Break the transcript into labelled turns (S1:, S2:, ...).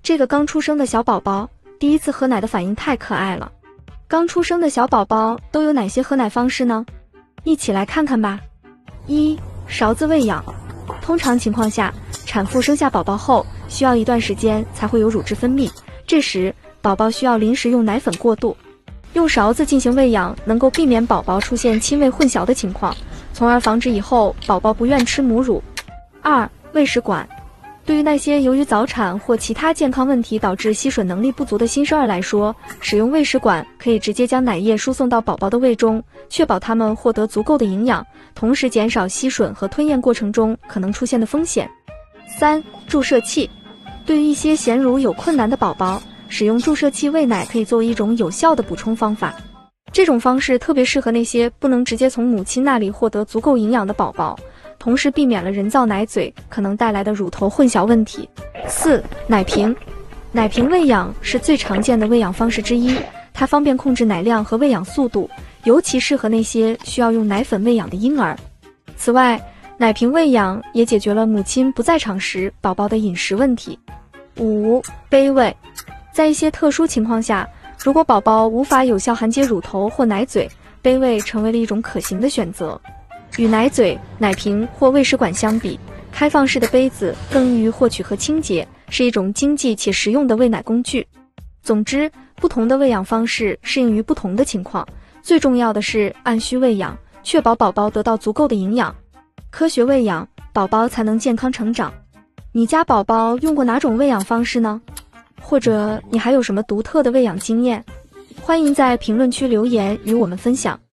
S1: 这个刚出生的小宝宝第一次喝奶的反应太可爱了。刚出生的小宝宝都有哪些喝奶方式呢？一起来看看吧。1. 勺子喂养。通常情况下，产妇生下宝宝后需要一段时间才会有乳汁分泌，这时宝宝需要临时用奶粉过渡。用勺子进行喂养，能够避免宝宝出现亲喂混淆的情况，从而防止以后宝宝不愿吃母乳。2. 喂食管。对于那些由于早产或其他健康问题导致吸吮能力不足的新生儿来说，使用喂食管可以直接将奶液输送到宝宝的胃中，确保他们获得足够的营养，同时减少吸吮和吞咽过程中可能出现的风险。3. 注射器。对于一些衔乳有困难的宝宝，使用注射器喂奶可以作为一种有效的补充方法。这种方式特别适合那些不能直接从母亲那里获得足够营养的宝宝，同时避免了人造奶嘴可能带来的乳头混淆问题。4. 奶瓶。奶瓶喂养是最常见的喂养方式之一，它方便控制奶量和喂养速度，尤其适合那些需要用奶粉喂养的婴儿。此外，奶瓶喂养也解决了母亲不在场时宝宝的饮食问题。5. 杯喂。在一些特殊情况下，如果宝宝无法有效含接乳头或奶嘴，杯喂成为了一种可行的选择。与奶嘴、奶瓶或喂食管相比，开放式的杯子更易于获取和清洁，是一种经济且实用的喂奶工具。总之，不同的喂养方式适应于不同的情况，最重要的是按需喂养，确保宝宝得到足够的营养。科学喂养，宝宝才能健康成长。你家宝宝用过哪种喂养方式呢？或者你还有什么独特的喂养经验？欢迎在评论区留言与我们分享。